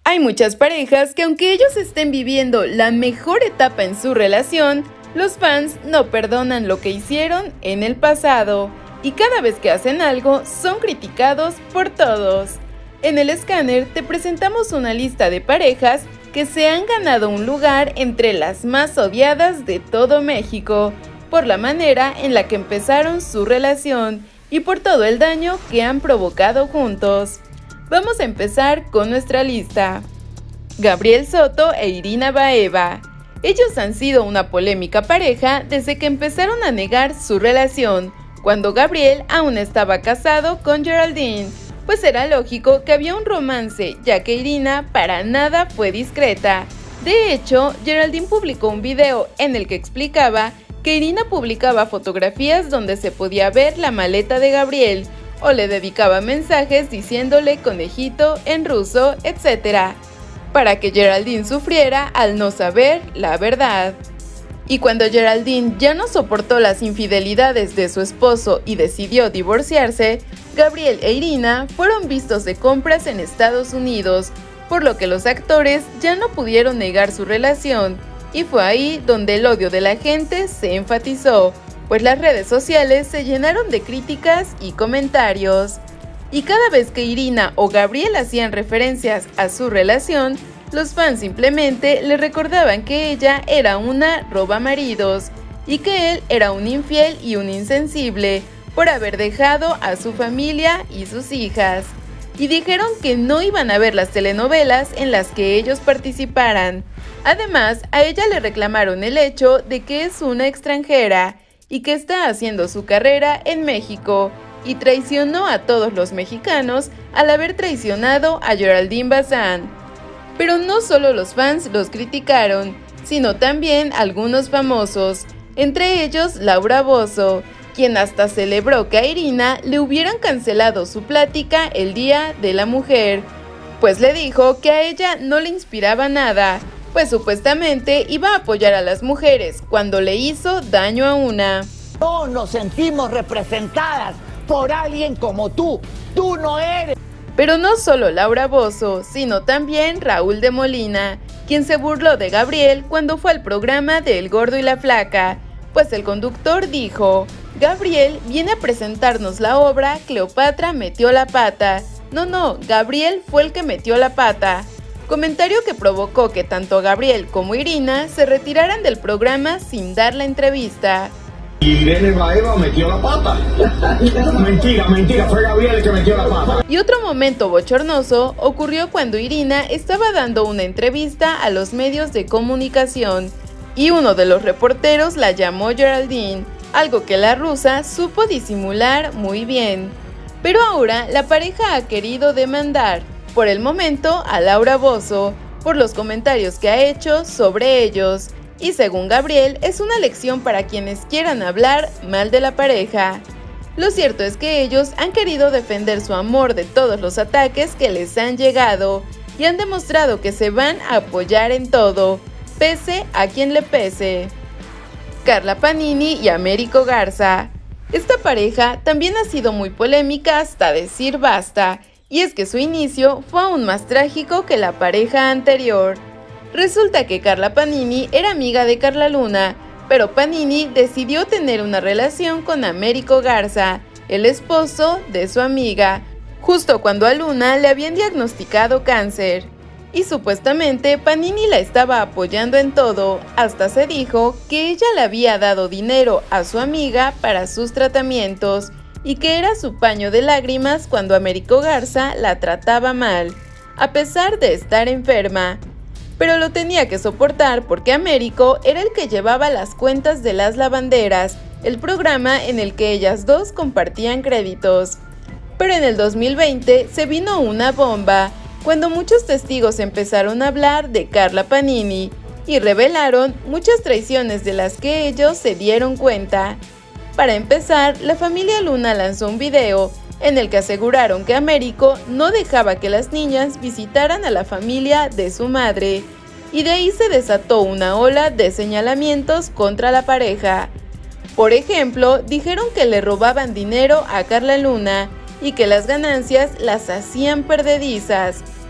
Hay muchas parejas que aunque ellos estén viviendo la mejor etapa en su relación, los fans no perdonan lo que hicieron en el pasado y cada vez que hacen algo son criticados por todos. En el escáner te presentamos una lista de parejas que se han ganado un lugar entre las más odiadas de todo México, por la manera en la que empezaron su relación y por todo el daño que han provocado juntos. Vamos a empezar con nuestra lista. Gabriel Soto e Irina Baeva. Ellos han sido una polémica pareja desde que empezaron a negar su relación, cuando Gabriel aún estaba casado con Geraldine, pues era lógico que había un romance, ya que Irina para nada fue discreta. De hecho, Geraldine publicó un video en el que explicaba que Irina publicaba fotografías donde se podía ver la maleta de Gabriel, o le dedicaba mensajes diciéndole conejito en ruso, etc., para que Geraldine sufriera al no saber la verdad. Y cuando Geraldine ya no soportó las infidelidades de su esposo y decidió divorciarse, Gabriel e Irina fueron vistos de compras en Estados Unidos, por lo que los actores ya no pudieron negar su relación, y fue ahí donde el odio de la gente se enfatizó, pues las redes sociales se llenaron de críticas y comentarios. Y cada vez que Irina o Gabriel hacían referencias a su relación, los fans simplemente le recordaban que ella era una robamaridos y que él era un infiel y un insensible por haber dejado a su familia y sus hijas. Y dijeron que no iban a ver las telenovelas en las que ellos participaran. Además, a ella le reclamaron el hecho de que es una extranjera y que está haciendo su carrera en México, y traicionó a todos los mexicanos al haber traicionado a Geraldine Bazán. Pero no solo los fans los criticaron, sino también algunos famosos, entre ellos Laura Bozzo, quien hasta celebró que a Irina le hubieran cancelado su plática el Día de la Mujer, pues le dijo que a ella no le inspiraba nada, pues supuestamente iba a apoyar a las mujeres cuando le hizo daño a una. No nos sentimos representadas por alguien como tú no eres. Pero no solo Laura Bozzo, sino también Raúl de Molina, quien se burló de Gabriel cuando fue al programa de El Gordo y la Flaca, pues el conductor dijo: Gabriel viene a presentarnos la obra Cleopatra metió la pata. No, Gabriel fue el que metió la pata. Comentario que provocó que tanto Gabriel como Irina se retiraran del programa sin dar la entrevista. Irene Baeva metió la pata. Mentira, fue Gabriel el que metió la pata. Y otro momento bochornoso ocurrió cuando Irina estaba dando una entrevista a los medios de comunicación y uno de los reporteros la llamó Geraldine, algo que la rusa supo disimular muy bien. Pero ahora la pareja ha querido demandar, por el momento, a Laura Bozzo por los comentarios que ha hecho sobre ellos. Y según Gabriel, es una lección para quienes quieran hablar mal de la pareja. Lo cierto es que ellos han querido defender su amor de todos los ataques que les han llegado y han demostrado que se van a apoyar en todo, pese a quien le pese. Carla Panini y Américo Garza. Esta pareja también ha sido muy polémica hasta decir basta, y es que su inicio fue aún más trágico que la pareja anterior. Resulta que Carla Panini era amiga de Carla Luna, pero Panini decidió tener una relación con Américo Garza, el esposo de su amiga, justo cuando a Luna le habían diagnosticado cáncer. Y supuestamente Panini la estaba apoyando en todo, hasta se dijo que ella le había dado dinero a su amiga para sus tratamientos y que era su paño de lágrimas cuando Américo Garza la trataba mal, a pesar de estar enferma. Pero lo tenía que soportar porque Américo era el que llevaba las cuentas de Las Lavanderas, el programa en el que ellas dos compartían créditos. Pero en el 2020 se vino una bomba, cuando muchos testigos empezaron a hablar de Carla Panini y revelaron muchas traiciones de las que ellos se dieron cuenta. Para empezar, la familia Luna lanzó un video en el que aseguraron que Américo no dejaba que las niñas visitaran a la familia de su madre, y de ahí se desató una ola de señalamientos contra la pareja. Por ejemplo, dijeron que le robaban dinero a Carla Luna y que las ganancias las hacían perdedizas,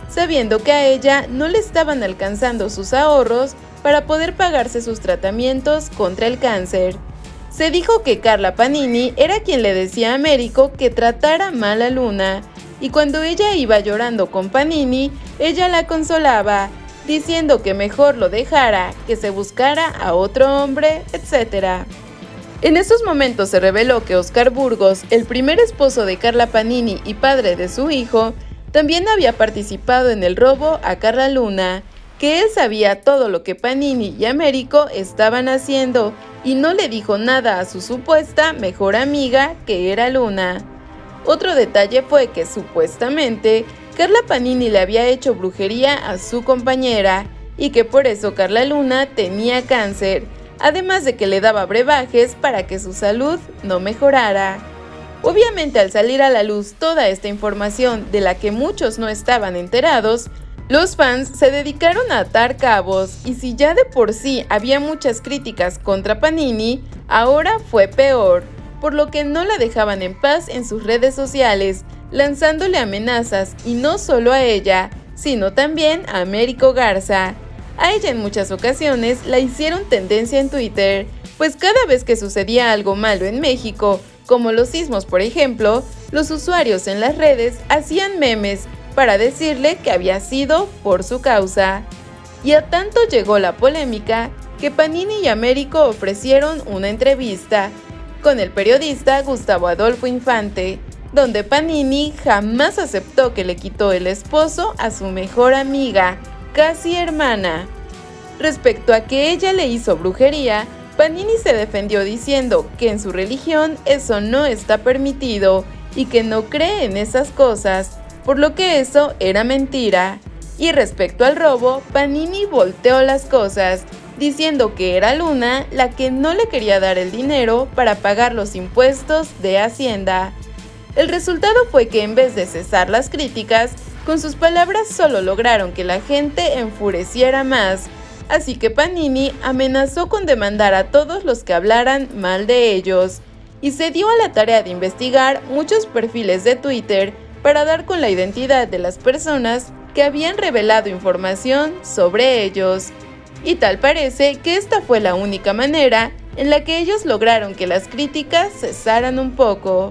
sabiendo que a ella no le estaban alcanzando sus ahorros para poder pagarse sus tratamientos contra el cáncer. Se dijo que Carla Panini era quien le decía a Américo que tratara mal a Luna, y cuando ella iba llorando con Panini, ella la consolaba, diciendo que mejor lo dejara, que se buscara a otro hombre, etc. En esos momentos se reveló que Oscar Burgos, el primer esposo de Carla Panini y padre de su hijo, también había participado en el robo a Carla Luna, que él sabía todo lo que Panini y Américo estaban haciendo y no le dijo nada a su supuesta mejor amiga, que era Luna. Otro detalle fue que supuestamente Carla Panini le había hecho brujería a su compañera y que por eso Carla Luna tenía cáncer, además de que le daba brebajes para que su salud no mejorara. Obviamente, al salir a la luz toda esta información de la que muchos no estaban enterados, los fans se dedicaron a atar cabos, y si ya de por sí había muchas críticas contra Panini, ahora fue peor, por lo que no la dejaban en paz en sus redes sociales, lanzándole amenazas, y no solo a ella, sino también a Américo Garza. A ella en muchas ocasiones la hicieron tendencia en Twitter, pues cada vez que sucedía algo malo en México, como los sismos por ejemplo, los usuarios en las redes hacían memes para decirle que había sido por su causa. Y a tanto llegó la polémica que Panini y Américo ofrecieron una entrevista con el periodista Gustavo Adolfo Infante, donde Panini jamás aceptó que le quitó el esposo a su mejor amiga, casi hermana. Respecto a que ella le hizo brujería, Panini se defendió diciendo que en su religión eso no está permitido y que no cree en esas cosas, por lo que eso era mentira. Y respecto al robo, Panini volteó las cosas, diciendo que era Luna la que no le quería dar el dinero para pagar los impuestos de Hacienda. El resultado fue que en vez de cesar las críticas, con sus palabras solo lograron que la gente enfureciera más, así que Panini amenazó con demandar a todos los que hablaran mal de ellos, y se dio a la tarea de investigar muchos perfiles de Twitter para dar con la identidad de las personas que habían revelado información sobre ellos. Y tal parece que esta fue la única manera en la que ellos lograron que las críticas cesaran un poco.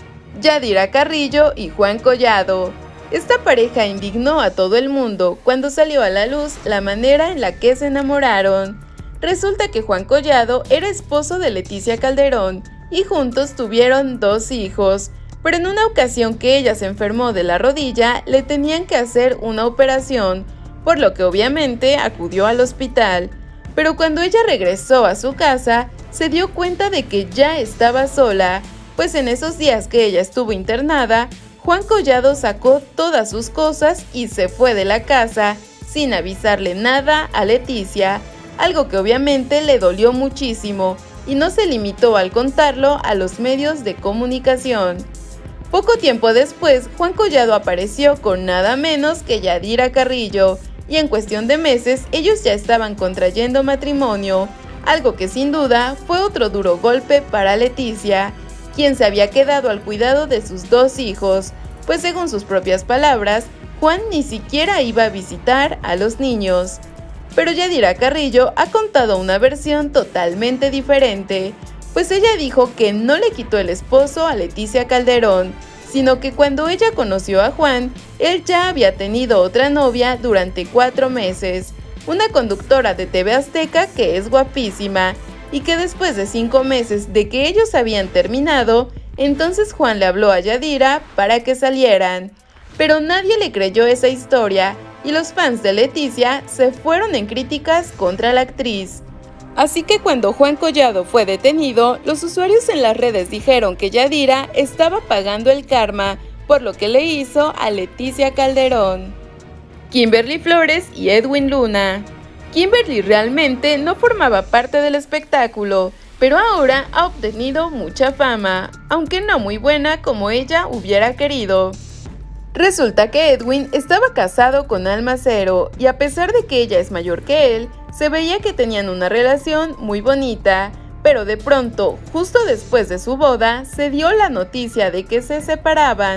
Yadira Carrillo y Juan Collado. Esta pareja indignó a todo el mundo cuando salió a la luz la manera en la que se enamoraron. Resulta que Juan Collado era esposo de Leticia Calderón y juntos tuvieron 2 hijos, pero en una ocasión que ella se enfermó de la rodilla le tenían que hacer una operación, por lo que obviamente acudió al hospital. Pero cuando ella regresó a su casa, se dio cuenta de que ya estaba sola, pues en esos días que ella estuvo internada, Juan Collado sacó todas sus cosas y se fue de la casa sin avisarle nada a Leticia, algo que obviamente le dolió muchísimo y no se limitó al contarlo a los medios de comunicación. Poco tiempo después, Juan Collado apareció con nada menos que Yadira Carrillo y en cuestión de meses ellos ya estaban contrayendo matrimonio, algo que sin duda fue otro duro golpe para Leticia, quien se había quedado al cuidado de sus 2 hijos, pues según sus propias palabras, Juan ni siquiera iba a visitar a los niños. Pero Yadira Carrillo ha contado una versión totalmente diferente, pues ella dijo que no le quitó el esposo a Leticia Calderón, sino que cuando ella conoció a Juan, él ya había tenido otra novia durante 4 meses, una conductora de TV Azteca que es guapísima, y que después de 5 meses de que ellos habían terminado, entonces Juan le habló a Yadira para que salieran. Pero nadie le creyó esa historia, y los fans de Leticia se fueron en críticas contra la actriz. Así que cuando Juan Collado fue detenido, los usuarios en las redes dijeron que Yadira estaba pagando el karma por lo que le hizo a Leticia Calderón. Kimberly Flores y Edwin Luna. Kimberly realmente no formaba parte del espectáculo, pero ahora ha obtenido mucha fama, aunque no muy buena como ella hubiera querido. Resulta que Edwin estaba casado con Alma Cero y a pesar de que ella es mayor que él, se veía que tenían una relación muy bonita, pero de pronto, justo después de su boda, se dio la noticia de que se separaban,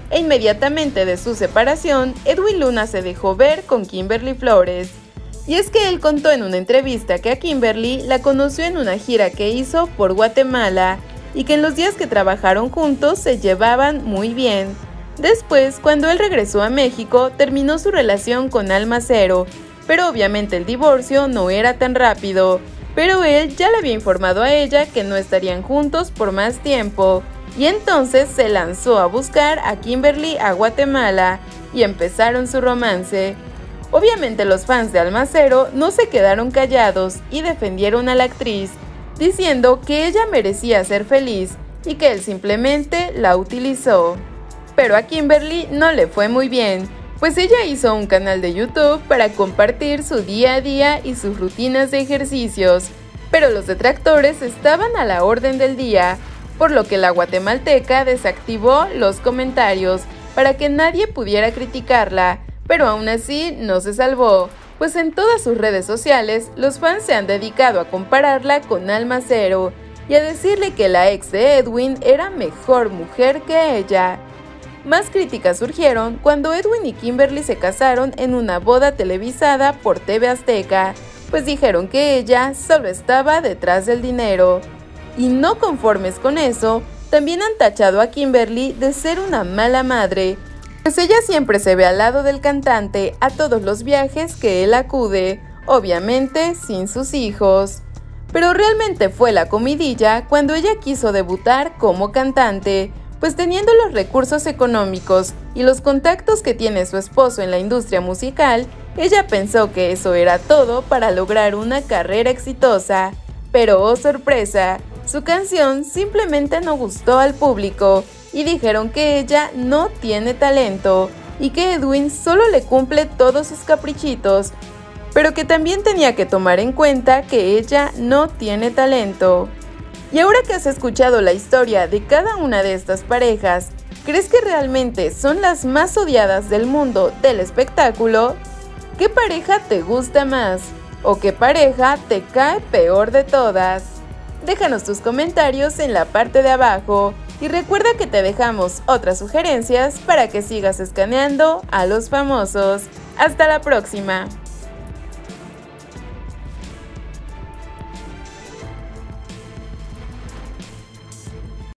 e inmediatamente de su separación, Edwin Luna se dejó ver con Kimberly Flores. Y es que él contó en una entrevista que a Kimberly la conoció en una gira que hizo por Guatemala y que en los días que trabajaron juntos se llevaban muy bien. Después, cuando él regresó a México, terminó su relación con Alma Cero, pero obviamente el divorcio no era tan rápido, pero él ya le había informado a ella que no estarían juntos por más tiempo, y entonces se lanzó a buscar a Kimberly a Guatemala y empezaron su romance. Obviamente los fans de Alma Cero no se quedaron callados y defendieron a la actriz, diciendo que ella merecía ser feliz y que él simplemente la utilizó. Pero a Kimberly no le fue muy bien, pues ella hizo un canal de YouTube para compartir su día a día y sus rutinas de ejercicios, pero los detractores estaban a la orden del día, por lo que la guatemalteca desactivó los comentarios para que nadie pudiera criticarla, pero aún así no se salvó, pues en todas sus redes sociales los fans se han dedicado a compararla con Alma Cero y a decirle que la ex de Edwin era mejor mujer que ella. Más críticas surgieron cuando Edwin y Kimberly se casaron en una boda televisada por TV Azteca, pues dijeron que ella solo estaba detrás del dinero. Y no conformes con eso, también han tachado a Kimberly de ser una mala madre, pues ella siempre se ve al lado del cantante a todos los viajes que él acude, obviamente sin sus hijos. Pero realmente fue la comidilla cuando ella quiso debutar como cantante, pues teniendo los recursos económicos y los contactos que tiene su esposo en la industria musical, ella pensó que eso era todo para lograr una carrera exitosa. Pero oh sorpresa, su canción simplemente no gustó al público y dijeron que ella no tiene talento y que Edwin solo le cumple todos sus caprichitos, pero que también tenía que tomar en cuenta que ella no tiene talento. Y ahora que has escuchado la historia de cada una de estas parejas, ¿crees que realmente son las más odiadas del mundo del espectáculo? ¿Qué pareja te gusta más? ¿O qué pareja te cae peor de todas? Déjanos tus comentarios en la parte de abajo y recuerda que te dejamos otras sugerencias para que sigas escaneando a los famosos. ¡Hasta la próxima!